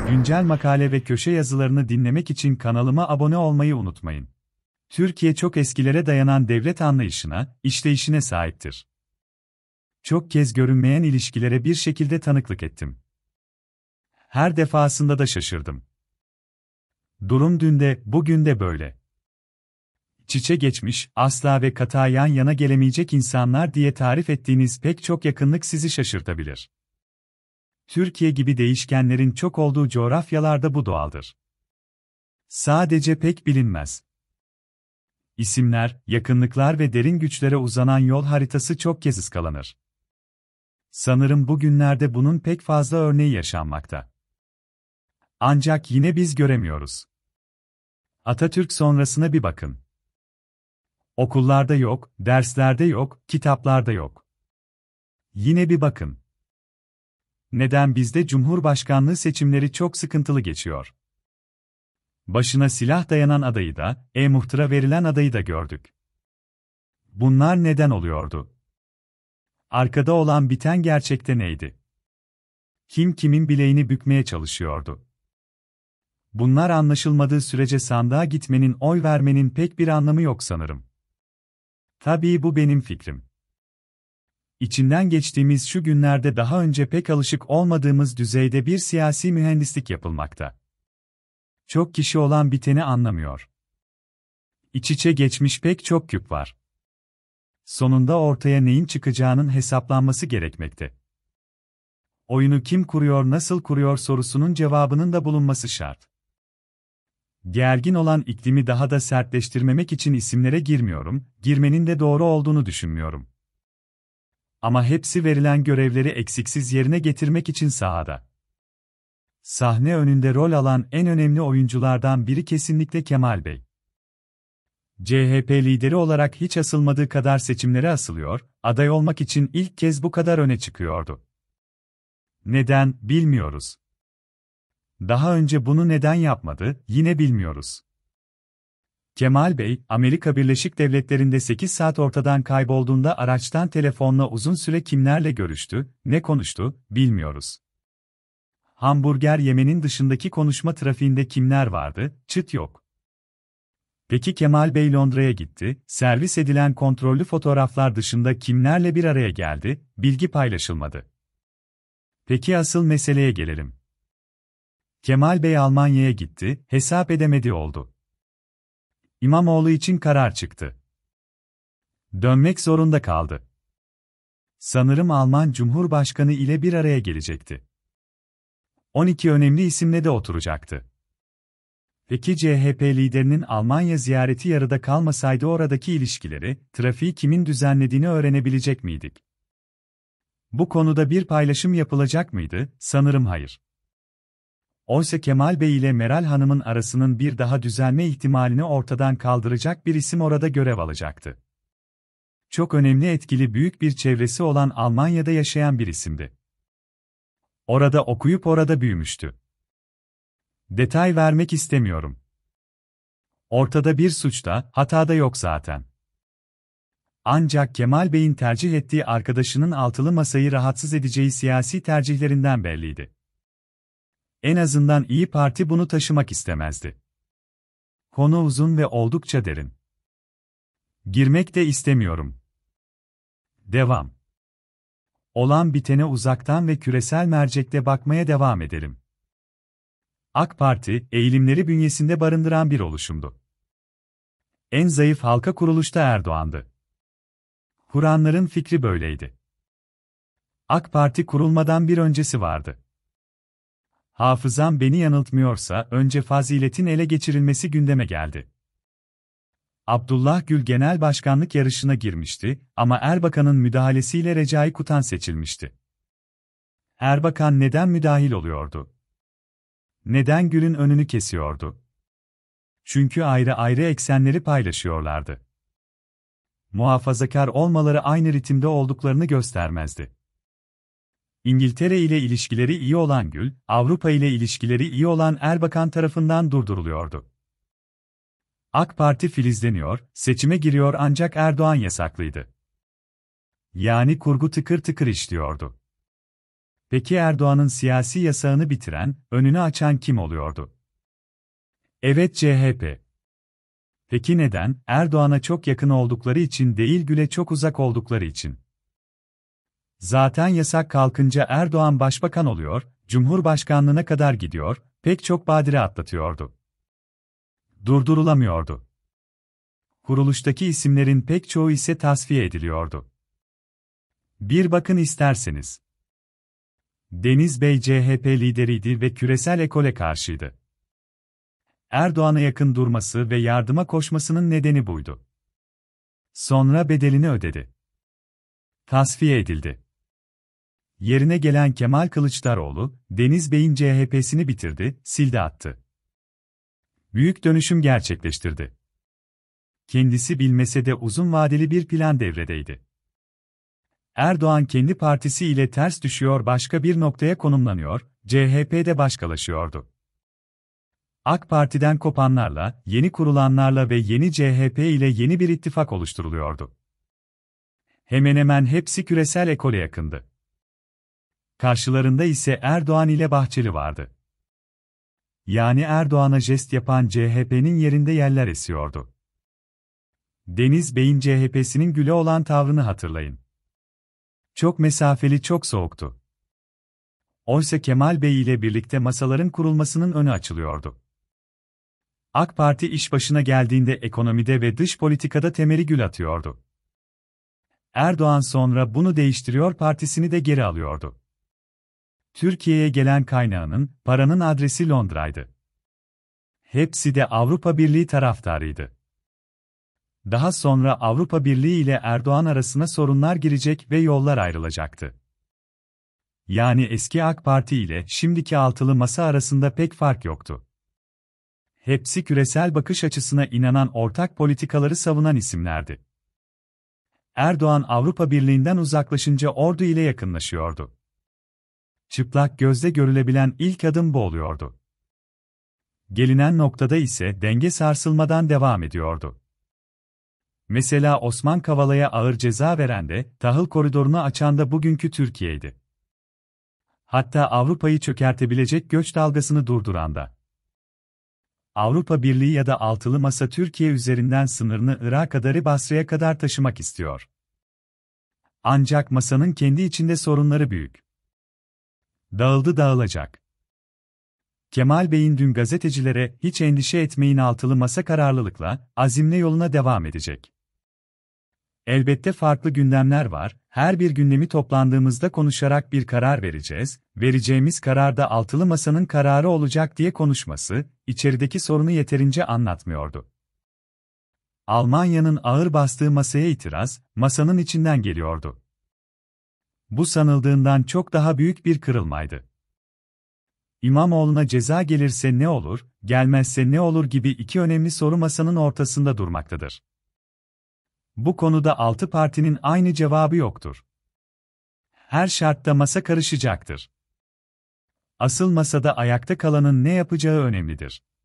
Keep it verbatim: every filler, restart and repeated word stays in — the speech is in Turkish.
Güncel makale ve köşe yazılarını dinlemek için kanalıma abone olmayı unutmayın. Türkiye çok eskilere dayanan devlet anlayışına, işleyişine sahiptir. Çok kez görünmeyen ilişkilere bir şekilde tanıklık ettim. Her defasında da şaşırdım. Durum dün de, bugün de böyle. İç içe geçmiş, asla ve kata yan yana gelemeyecek insanlar diye tarif ettiğiniz pek çok yakınlık sizi şaşırtabilir. Türkiye gibi değişkenlerin çok olduğu coğrafyalarda bu doğaldır. Sadece pek bilinmez. İsimler, yakınlıklar ve derin güçlere uzanan yol haritası çok kez ıskalanır. Sanırım bugünlerde bunun pek fazla örneği yaşanmakta. Ancak yine biz göremiyoruz. Atatürk sonrasına bir bakın. Okullarda yok, derslerde yok, kitaplarda yok. Yine bir bakın. Neden bizde Cumhurbaşkanlığı seçimleri çok sıkıntılı geçiyor? Başına silah dayanan adayı da, e-muhtıra verilen adayı da gördük. Bunlar neden oluyordu? Arkada olan biten gerçekte neydi? Kim kimin bileğini bükmeye çalışıyordu? Bunlar anlaşılmadığı sürece sandığa gitmenin, oy vermenin pek bir anlamı yok sanırım. Tabii bu benim fikrim. İçinden geçtiğimiz şu günlerde daha önce pek alışık olmadığımız düzeyde bir siyasi mühendislik yapılmakta. Çok kişi olan biteni anlamıyor. İç içe geçmiş pek çok küp var. Sonunda ortaya neyin çıkacağının hesaplanması gerekmekte. Oyunu kim kuruyor, nasıl kuruyor sorusunun cevabının da bulunması şart. Gergin olan iklimi daha da sertleştirmemek için isimlere girmiyorum, girmenin de doğru olduğunu düşünmüyorum. Ama hepsi verilen görevleri eksiksiz yerine getirmek için sahada. Sahne önünde rol alan en önemli oyunculardan biri kesinlikle Kemal Bey. C H P lideri olarak hiç asılmadığı kadar seçimlere asılıyor, aday olmak için ilk kez bu kadar öne çıkıyordu. Neden, bilmiyoruz. Daha önce bunu neden yapmadı, yine bilmiyoruz. Kemal Bey, Amerika Birleşik Devletleri'nde sekiz saat ortadan kaybolduğunda araçtan telefonla uzun süre kimlerle görüştü, ne konuştu, bilmiyoruz. Hamburger yemenin dışındaki konuşma trafiğinde kimler vardı, çıt yok. Peki Kemal Bey Londra'ya gitti, servis edilen kontrollü fotoğraflar dışında kimlerle bir araya geldi, bilgi paylaşılmadı. Peki asıl meseleye gelelim. Kemal Bey Almanya'ya gitti, hesap edemedi oldu. İmamoğlu için karar çıktı. Dönmek zorunda kaldı. Sanırım Alman Cumhurbaşkanı ile bir araya gelecekti. on iki önemli isimle de oturacaktı. Peki C H P liderinin Almanya ziyareti yarıda kalmasaydı oradaki ilişkileri, trafiği kimin düzenlediğini öğrenebilecek miydik? Bu konuda bir paylaşım yapılacak mıydı? Sanırım hayır. Oysa Kemal Bey ile Meral Hanım'ın arasının bir daha düzelme ihtimalini ortadan kaldıracak bir isim orada görev alacaktı. Çok önemli, etkili, büyük bir çevresi olan Almanya'da yaşayan bir isimdi. Orada okuyup orada büyümüştü. Detay vermek istemiyorum. Ortada bir suç da, hata da yok zaten. Ancak Kemal Bey'in tercih ettiği arkadaşının altılı masayı rahatsız edeceği siyasi tercihlerinden belliydi. En azından İyi Parti bunu taşımak istemezdi. Konu uzun ve oldukça derin. Girmek de istemiyorum. Devam. Olan bitene uzaktan ve küresel mercekte bakmaya devam edelim. AK Parti, eğilimleri bünyesinde barındıran bir oluşumdu. En zayıf halka kuruluşta Erdoğan'dı. Kuranların fikri böyleydi. AK Parti kurulmadan bir öncesi vardı. Hafızam beni yanıltmıyorsa önce Fazilet'in ele geçirilmesi gündeme geldi. Abdullah Gül genel başkanlık yarışına girmişti ama Erbakan'ın müdahalesiyle Recai Kutan seçilmişti. Erbakan neden müdahil oluyordu? Neden Gül'ün önünü kesiyordu? Çünkü ayrı ayrı eksenleri paylaşıyorlardı. Muhafazakar olmaları aynı ritimde olduklarını göstermezdi. İngiltere ile ilişkileri iyi olan Gül, Avrupa ile ilişkileri iyi olan Erbakan tarafından durduruluyordu. AK Parti filizleniyor, seçime giriyor ancak Erdoğan yasaklıydı. Yani kurgu tıkır tıkır işliyordu. Peki Erdoğan'ın siyasi yasağını bitiren, önünü açan kim oluyordu? Evet, C H P. Peki neden? Erdoğan'a çok yakın oldukları için değil, Gül'e çok uzak oldukları için. Zaten yasak kalkınca Erdoğan başbakan oluyor, Cumhurbaşkanlığına kadar gidiyor, pek çok badire atlatıyordu. Durdurulamıyordu. Kuruluştaki isimlerin pek çoğu ise tasfiye ediliyordu. Bir bakın isterseniz. Deniz Bey C H P lideriydi ve küresel ekole karşıydı. Erdoğan'a yakın durması ve yardıma koşmasının nedeni buydu. Sonra bedelini ödedi. Tasfiye edildi. Yerine gelen Kemal Kılıçdaroğlu, Deniz Bey'in C H P'sini bitirdi, sildi attı. Büyük dönüşüm gerçekleştirdi. Kendisi bilmese de uzun vadeli bir plan devredeydi. Erdoğan kendi partisi ile ters düşüyor, başka bir noktaya konumlanıyor, C H P'de başkalaşıyordu. AK Parti'den kopanlarla, yeni kurulanlarla ve yeni C H P ile yeni bir ittifak oluşturuluyordu. Hemen hemen hepsi küresel ekole yakındı. Karşılarında ise Erdoğan ile Bahçeli vardı. Yani Erdoğan'a jest yapan C H P'nin yerinde yeller esiyordu. Deniz Bey'in C H P'sinin Gül'e olan tavrını hatırlayın. Çok mesafeli, çok soğuktu. Oysa Kemal Bey ile birlikte masaların kurulmasının önü açılıyordu. AK Parti iş başına geldiğinde ekonomide ve dış politikada temeli Gül atıyordu. Erdoğan sonra bunu değiştiriyor, partisini de geri alıyordu. Türkiye'ye gelen kaynağının, paranın adresi Londra'ydı. Hepsi de Avrupa Birliği taraftarıydı. Daha sonra Avrupa Birliği ile Erdoğan arasına sorunlar girecek ve yollar ayrılacaktı. Yani eski AK Parti ile şimdiki altılı masa arasında pek fark yoktu. Hepsi küresel bakış açısına inanan, ortak politikaları savunan isimlerdi. Erdoğan Avrupa Birliği'nden uzaklaşınca ordu ile yakınlaşıyordu. Çıplak gözle görülebilen ilk adım bu oluyordu. Gelinen noktada ise denge sarsılmadan devam ediyordu. Mesela Osman Kavala'ya ağır ceza veren de, tahıl koridorunu açan da bugünkü Türkiye'ydi. Hatta Avrupa'yı çökertebilecek göç dalgasını durduran da. Avrupa Birliği ya da altılı masa Türkiye üzerinden sınırını Irak'a kadar, Basra'ya kadar taşımak istiyor. Ancak masanın kendi içinde sorunları büyük. Dağıldı, dağılacak. Kemal Bey'in dün gazetecilere hiç endişe etmeyin, altılı masa kararlılıkla, azimle yoluna devam edecek. Elbette farklı gündemler var, her bir gündemi toplandığımızda konuşarak bir karar vereceğiz, vereceğimiz karar da altılı masanın kararı olacak diye konuşması, içerideki sorunu yeterince anlatmıyordu. Almanya'nın ağır bastığı masaya itiraz, masanın içinden geliyordu. Bu sanıldığından çok daha büyük bir kırılmaydı. İmamoğlu'na ceza gelirse ne olur, gelmezse ne olur gibi iki önemli soru masanın ortasında durmaktadır. Bu konuda altı partinin aynı cevabı yoktur. Her şartta masa karışacaktır. Asıl masada ayakta kalanın ne yapacağı önemlidir.